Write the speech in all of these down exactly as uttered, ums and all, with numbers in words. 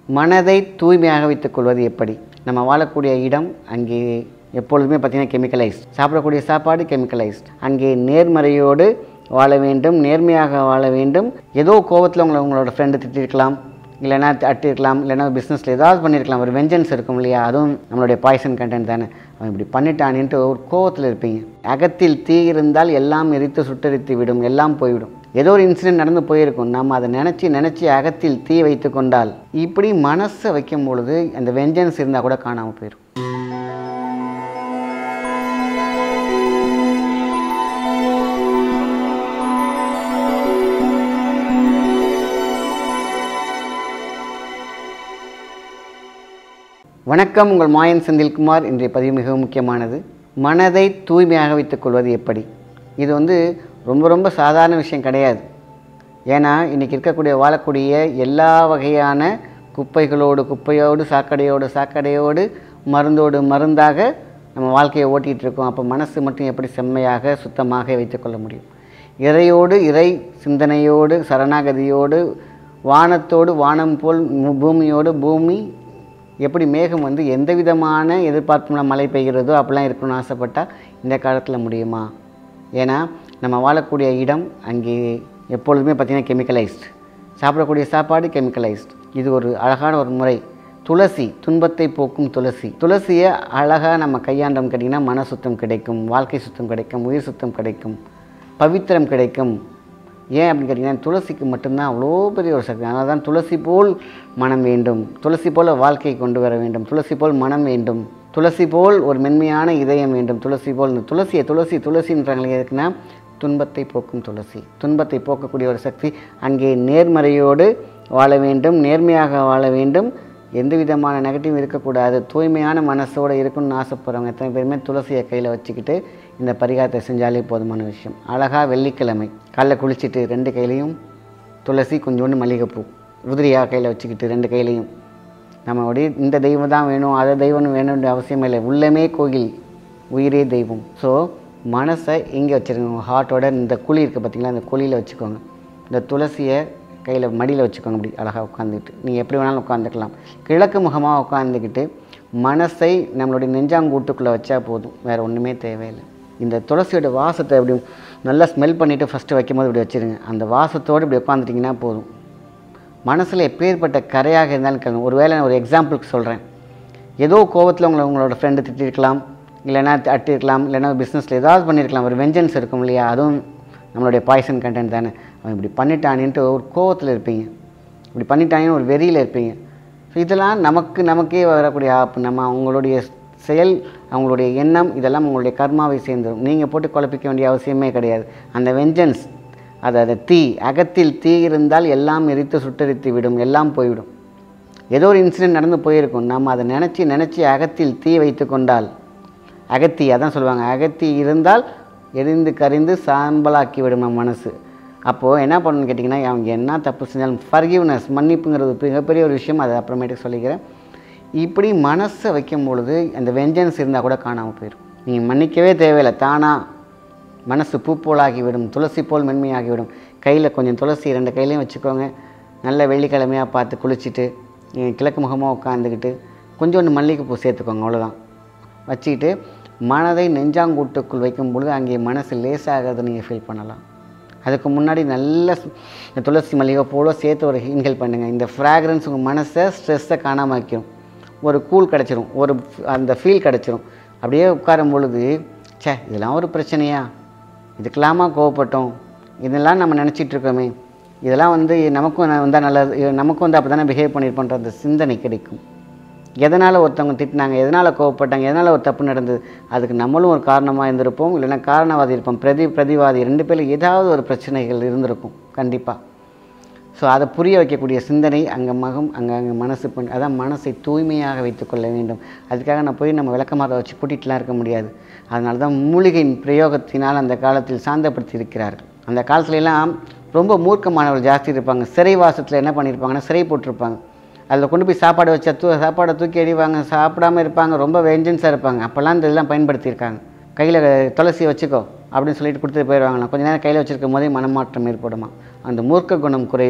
மனதை தூய்மையாக வைத்துக் கொள்வது எப்படி? நம்ம வாழக்கூடிய இடம் அங்கே எப்பொழுதுமே பார்த்திங்கன்னா கெமிக்கலைஸ்ட். சாப்பிடக்கூடிய சாப்பாடு கெமிக்கலைஸ்ட். அங்கே நேர்மறையோடு வாழ வேண்டும், நேர்மையாக வாழ வேண்டும். ஏதோ கோபத்தில் உங்களை உங்களோட ஃப்ரெண்டு திட்டிருக்கலாம், இல்லைனா அட்டிருக்கலாம், இல்லைனா பிஸ்னஸில் ஏதாவது பண்ணியிருக்கலாம். ஒரு வெஞ்சன்ஸ் இருக்கும் இல்லையா, அதுவும் நம்மளுடைய பாய்சன் கண்டென்ட் தானே. அவன் இப்படி பண்ணிட்டான்ட்டு ஒரு கோபத்தில் இருப்பீங்க. அகத்தில் தீ இருந்தால் எல்லாம் எரித்து சுட்டரித்து விடும், எல்லாம் போய்விடும். ஏதோ ஒரு இன்சிடென்ட் நடந்து போயிருக்கும், நம்ம அதை நினச்சி நினச்சி அகத்தில் தீ வைத்து கொண்டால் இப்படி மனசை வைக்கும் பொழுது அந்த வெஞ்சன்ஸ் இருந்தால் கூட காணாமல் போயிடும். வணக்கம், உங்கள் மாயன் செந்தில்குமார். இன்றைய பதிவு மிகவும் முக்கியமானது. மனதை தூய்மையாக வைத்துக் கொள்வது எப்படி? இது வந்து ரொம்ப ரொம்ப சாதாரண விஷயம் கிடையாது. ஏன்னா இன்றைக்கி இருக்கக்கூடிய வாழக்கூடிய எல்லா வகையான குப்பைகளோடு குப்பையோடு சாக்கடையோடு சாக்கடையோடு மருந்தோடு மருந்தாக நம்ம வாழ்க்கையை ஓட்டிகிட்டு இருக்கோம். அப்போ மனசு மட்டும் எப்படி செம்மையாக சுத்தமாக வைத்துக்கொள்ள முடியும்? இறையோடு இறை சிந்தனையோடு சரணாகதியோடு வானத்தோடு வானம் போல் பூமியோடு பூமி எப்படி மேகம் வந்து எந்த விதமான எதிர்பார்ப்புனா மழை பெய்கிறதோ அப்படிலாம் இருக்கணும்னு ஆசைப்பட்டால் இந்த காலத்தில் முடியுமா? ஏன்னா நம்ம வாழக்கூடிய இடம் அங்கே எப்பொழுதுமே பார்த்திங்கன்னா கெமிக்கலைஸ்ட். சாப்பிடக்கூடிய சாப்பாடு கெமிக்கலைஸ்ட். இது ஒரு அழகான ஒரு முறை. துளசி, துன்பத்தை போக்கும் துளசி. துளசியை அழகாக நம்ம கையாண்டோம் கேட்டிங்கன்னா மன சுத்தம் கிடைக்கும், வாழ்க்கை சுத்தம் கிடைக்கும், உயிர் சுத்தம் கிடைக்கும், பவித்திரம் கிடைக்கும். ஏன் அப்படின்னு கேட்டிங்கன்னா துளசிக்கு மட்டும்தான் அவ்வளோ பெரிய ஒரு சக்தி. அதனால தான் துளசி போல் மனம் வேண்டும், துளசி போல் வாழ்க்கையை கொண்டு வர வேண்டும், துளசி போல் மனம் வேண்டும், துளசி போல் ஒரு மென்மையான இதயம் வேண்டும். துளசி போல் துளசியை துளசி துளசின்றாங்களே எதுக்குன்னா துன்பத்தை போக்கும் துளசி. துன்பத்தை போக்கக்கூடிய ஒரு சக்தி. அங்கே நேர்மறையோடு வாழ வேண்டும், நேர்மையாக வாழ வேண்டும், எந்த விதமான நெகட்டிவ் இருக்கக்கூடாது, தூய்மையான மனசோடு இருக்கணும்னு ஆசைப்படுறவங்க எத்தனை பேருமே துளசியை கையில் வச்சுக்கிட்டு இந்த பரிகாரத்தை செஞ்சாலே போதுமான விஷயம். அழகாக வெள்ளிக்கிழமை காலைல குளிச்சுட்டு ரெண்டு கையிலையும் துளசி, கொஞ்சோண்டு மல்லிகைப்பூ, உதிரியாக கையில் வச்சுக்கிட்டு ரெண்டு கையிலையும் நம்மளுடைய இந்த தெய்வம் தான் வேணும், அதை தெய்வம் வேணுன்ற அவசியம் இல்லை. உள்ளமே கோயில், உயிரே தெய்வம். ஸோ மனசை இங்கே வச்சுருங்க. ஹார்ட்டோட இந்த குழி இருக்குது பார்த்திங்களா, அந்த குழியில் வச்சுக்கோங்க. இந்த துளசியை கையில் மடியில் வச்சுக்கோங்க. அப்படி அழகாக உட்காந்துக்கிட்டு நீங்கள் எப்படி வேணாலும் உட்காந்துக்கலாம். கிழக்கு முகமாக உட்காந்துக்கிட்டு மனசை நம்மளுடைய நெஞ்சாங்கூட்டுக்குள்ளே வச்சா போதும், வேறு ஒன்றுமே தேவையில்லை. இந்த துளசியோட வாசத்தை அப்படி நல்லா ஸ்மெல் பண்ணிவிட்டு ஃபஸ்ட்டு வைக்கும்போது இப்படி வச்சுருங்க. அந்த வாசத்தோடு இப்படி உட்காந்துட்டிங்கன்னா போதும். மனசில் எப்பேற்பட்ட கரையாக இருந்தாலும் கேளுங்க. ஒரு வேளை ஒரு எக்ஸாம்பிளுக்கு சொல்கிறேன். ஏதோ கோபத்தில் உங்களை உங்களோட ஃப்ரெண்டு திட்டிருக்கலாம், இல்லைனா அட்டிருக்கலாம், இல்லைனா பிஸ்னஸில் ஏதாவது பண்ணியிருக்கலாம். ஒரு வெஞ்சன்ஸ் இருக்கும் இல்லையா, அதுவும் நம்மளுடைய பாய்சன் கண்டென்ட் தானே. அவன் இப்படி பண்ணிட்டானின்ட்டு ஒரு கோபத்தில் இருப்பீங்க, இப்படி பண்ணிட்டாங்கன்னு ஒரு வெறியில் இருப்பீங்க. ஸோ இதெல்லாம் நமக்கு நமக்கே வரக்கூடிய ஆப்பு. நம்ம அவங்களுடைய செயல், அவங்களுடைய எண்ணம், இதெல்லாம் உங்களுடைய கர்மாவை சேர்ந்துடும். நீங்கள் போட்டு குழப்பிக்க வேண்டிய அவசியமே கிடையாது. அந்த வெஞ்சன்ஸ், அது அதை தீ, அகத்தில் தீ இருந்தால் எல்லாம் எரித்து சுட்டரித்து விடும், எல்லாம் போய்விடும். ஏதோ ஒரு இன்சிடென்ட் நடந்து போயிருக்கும், நம்ம அதை நினச்சி நினச்சி அகத்தில் தீ வைத்து கொண்டால், அகத்தி அதான் சொல்லுவாங்க, அகத்தி இருந்தால் எரிந்து கரிந்து சாம்பலாக்கி விடும் நம்ம மனசு. அப்போது என்ன பண்ணணும்னு கேட்டிங்கன்னா, அவங்க என்ன தப்பு செஞ்சாலும் ஃபர்கிவ்னஸ், மன்னிப்புங்கிறது மிகப்பெரிய ஒரு விஷயம். அதை அப்புறமேட்டுக்கு சொல்லிக்கிறேன். இப்படி மனசை வைக்கும் பொழுது அந்த வெஞ்சன்ஸ் இருந்தால் கூட காணாமல் போயிடும். நீங்கள் மன்னிக்கவே தேவையில்லை, தானாக மனசு பூ போலாகிவிடும், துளசி போல் மென்மையாகிவிடும். கையில் கொஞ்சம் துளசி ரெண்டு கையிலையும் வச்சுக்கோங்க. நல்ல வெள்ளிக்கிழமையாக பார்த்து குளிச்சுட்டு நீங்கள் கிழக்கு முகமாக உட்காந்துக்கிட்டு கொஞ்சோண்டு மல்லிகைப்பூ சேர்த்துக்கோங்க. அவ்வளோதான். வச்சுக்கிட்டு மனதை நெஞ்சாங்கூட்டுக்குள் வைக்கும் பொழுது அங்கே மனசு லேசாகிறத நீங்கள் ஃபீல் பண்ணலாம். அதுக்கு முன்னாடி நல்ல துளசி மல்லிகைப்பூவோட சேர்த்து ஒரு இன்ஹேல் பண்ணுங்கள். இந்த ஃப்ராக்ரன்ஸ் உங்கள் மனசை ஸ்ட்ரெஸ்ஸை காணாமல் வைக்கும். ஒரு கூல் கிடச்சிரும், ஒரு அந்த ஃபீல் கிடச்சிரும். அப்படியே உட்காரும் பொழுது சே இதெல்லாம் ஒரு பிரச்சனையா, இதுக்கெல்லாமா கோவப்பட்டோம், இதெல்லாம் நம்ம நினச்சிட்ருக்கோமே, இதெல்லாம் வந்து நமக்கும் வந்தால் நல்லது, நமக்கும் வந்து அப்போ தானே பிஹேவ் பண்ணியிருப்போன்ற அந்த சிந்தனை கிடைக்கும். எதனால் ஒருத்தவங்க திட்டினாங்க, எதனால் கோவப்பட்டாங்க, எதனால் ஒரு தப்பு நடந்தது, அதுக்கு நம்மளும் ஒரு காரணமாக இருந்திருப்போம், இல்லைனா காரணவாதி இருப்போம், பிரதி பிரதிவாதி ரெண்டு பேரில் ஏதாவது ஒரு பிரச்சனைகள் இருந்திருக்கும் கண்டிப்பாக. ஸோ அதை புரிய வைக்கக்கூடிய சிந்தனை அங்கே மகம் அங்கே அங்கே மனசு பண்ணி, அதான் மனசை தூய்மையாக வைத்துக்கொள்ள வேண்டும். அதுக்காக நான் போய் நம்ம விளக்கமாக வச்சு கூட்டிகிட்டுலாம் இருக்க முடியாது. அதனால தான் மூலிகையின் பிரயோகத்தினால் அந்த காலத்தில் சாந்தப்படுத்தி இருக்கிறார்கள். அந்த காலத்துலலாம் ரொம்ப மூர்க்கமானவர்கள் ஜாஸ்தி இருப்பாங்க. சிறை வாசத்தில் என்ன பண்ணியிருப்பாங்கன்னா சிறை போட்டிருப்பாங்க. அதில் கொண்டு போய் சாப்பாடு வச்சா தூ சாப்பாடை தூக்கி அடிவாங்க, சாப்பிடாமல் இருப்பாங்க, ரொம்ப வெஞ்சன்ஸாக இருப்பாங்க. அப்போல்லாம் இந்த இதெல்லாம் பயன்படுத்தியிருக்காங்க. கையில் துளசி வச்சுக்கோ அப்படின்னு சொல்லிட்டு கொடுத்துட்டு போயிடுவாங்களாம். கொஞ்சம் நேரம் கையில் வச்சுருக்கும் போதே மனமாற்றம் ஏற்படுமா, அந்த மூர்க்க குணம் குறையுமா.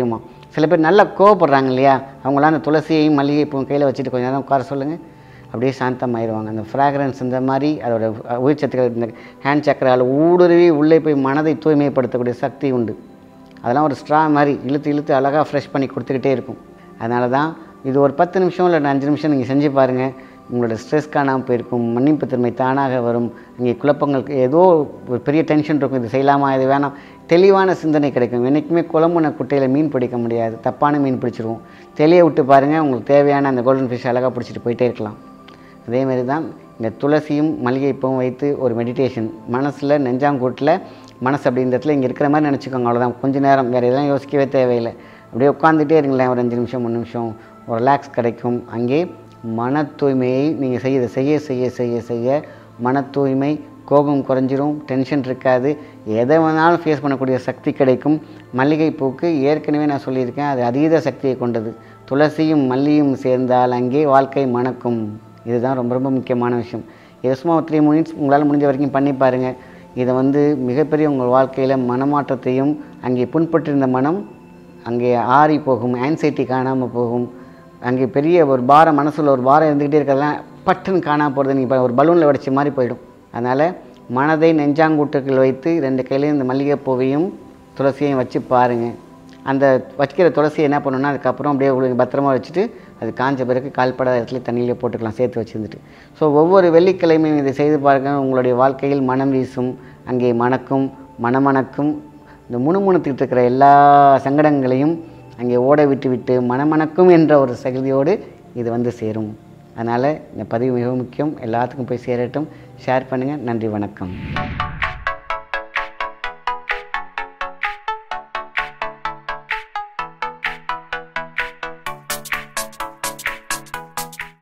சில பேர் நல்லா கோவப்படுறாங்க இல்லையா, அவங்களாம் அந்த துளசியையும் மல்லிகைப்பூவும் கையில் வச்சுட்டு கொஞ்சம் நேரம் உட்கார சொல்லுங்கள், அப்படியே சாந்தமாயிருவாங்க. அந்த ஃப்ராக்ரன்ஸ் இந்த மாதிரி அதோட உயிர் சத்துக்கள் இந்த ஹேண்ட் சக்கரால் ஊடுருவி உள்ளே போய் மனதை தூய்மைப்படுத்தக்கூடிய சக்தி உண்டு. அதெல்லாம் ஒரு ஸ்ட்ரா மாதிரி இழுத்து இழுத்து அழகாக ஃப்ரெஷ் பண்ணி கொடுத்துக்கிட்டே இருக்கும். அதனால தான் இது ஒரு பத்து நிமிஷம் இல்லை அஞ்சு நிமிஷம் நீங்கள் செஞ்சு பாருங்கள். உங்களோட ஸ்ட்ரெஸ் காணாமல் போயிருக்கும், மன்னிப்பு தன்மை தானாக வரும். இங்கே குழப்பங்களுக்கு ஏதோ ஒரு பெரிய டென்ஷன் இருக்கும், இது செய்யலாமா இது வேணாம், தெளிவான சிந்தனை கிடைக்கும். என்றைக்குமே குழம்புன குட்டையில் மீன் பிடிக்க முடியாது, தப்பான மீன் பிடிச்சிருவோம். தெளிய விட்டு பாருங்கள், உங்களுக்கு தேவையான அந்த கோல்டன் ஃபிஷ் அழகாக பிடிச்சிட்டு போயிட்டே இருக்கலாம். அதேமாரி தான் இந்த துளசியும் மல்லிகைப்பூவும் வைத்து ஒரு மெடிடேஷன், மனசில் நெஞ்சாங்கூட்டில் மனசு அப்படின்ற இடத்துல இங்கே இருக்கிற மாதிரி நினச்சிக்கோங்க. அவ்வளோதான், கொஞ்சம் நேரம் வேறு எதுவும் யோசிக்கவே தேவையில்லை. அப்படியே உட்காந்துட்டே இருங்களேன், ஒரு அஞ்சு நிமிஷம் மூணு நிமிஷம் ஒரு ரிலாக்ஸ் கிடைக்கும். அங்கே மன தூய்மையை நீங்கள் செய்ய செய்ய செய்ய செய்ய செய்ய மன தூய்மை, கோபம் குறைஞ்சிரும், டென்ஷன் இருக்காது, எதை வேணாலும் ஃபேஸ் பண்ணக்கூடிய சக்தி கிடைக்கும். மல்லிகைப்பூக்கு ஏற்கனவே நான் சொல்லியிருக்கேன், அது அதீத சக்தியை கொண்டது. துளசியும் மல்லியும் சேர்ந்தால் அங்கே வாழ்க்கை மணக்கும். இதுதான் ரொம்ப ரொம்ப முக்கியமான விஷயம். இது சும்மா த்ரீ மினிட்ஸ் உங்களால் முடிஞ்ச வரைக்கும் பண்ணி பாருங்கள். இதை வந்து மிகப்பெரிய உங்கள் வாழ்க்கையில் மனமாற்றத்தையும், அங்கே புண்பட்டிருந்த மனம் அங்கே ஆறி போகும், ஆன்சைட்டி காணாமல் போகும். அங்கே பெரிய ஒரு பாரம், மனசில் ஒரு பாரம் இருந்துக்கிட்டே இருக்கிறதெல்லாம் பட்டுன்னு காணாமல் போகிறது, நீங்கள் இப்போ ஒரு பலூனில் வடித்த மாதிரி போயிடும். அதனால் மனதை நெஞ்சாங்கூட்டுக்குள் வைத்து ரெண்டு கையிலையும் இந்த மல்லிகைப்பூவையும் துளசியையும் வச்சு பாருங்கள். அந்த வைக்கிற துளசியை என்ன பண்ணணும்னா அதுக்கப்புறம் அப்படியே உங்களுக்கு பத்திரமா வச்சுட்டு அது காஞ்ச பிறகு கால்படாத இடத்துல தண்ணியிலே போட்டுக்கலாம், சேர்த்து வச்சுருந்துட்டு. ஸோ ஒவ்வொரு வெள்ளிக்கிழமையும் இதை செய்து பாருங்கள், உங்களுடைய வாழ்க்கையில் மனம் வீசும், அங்கே மணக்கும், மணமணக்கும். இந்த முணுமுணுத்துக்கிட்டு இருக்கிற எல்லா சங்கடங்களையும் அங்கே ஓட விட்டு விட்டு மனமணக்கும் என்ற ஒரு சக்தியோடு இது வந்து சேரும். அதனால் இந்த பதிவு மிக முக்கியம், எல்லாத்துக்கும் போய் சேரட்டும். ஷேர் பண்ணுங்கள். நன்றி, வணக்கம்.